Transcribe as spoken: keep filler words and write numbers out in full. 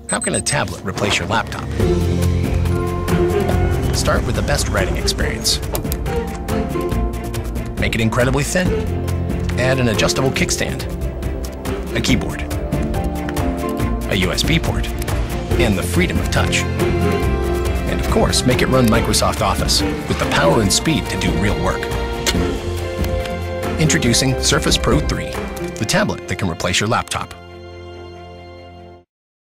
How can a tablet replace your laptop? Start with the best writing experience. Make it incredibly thin. Add an adjustable kickstand, a keyboard, a U S B port, and the freedom of touch. And of course, make it run Microsoft Office with the power and speed to do real work. Introducing Surface Pro three, the tablet that can replace your laptop.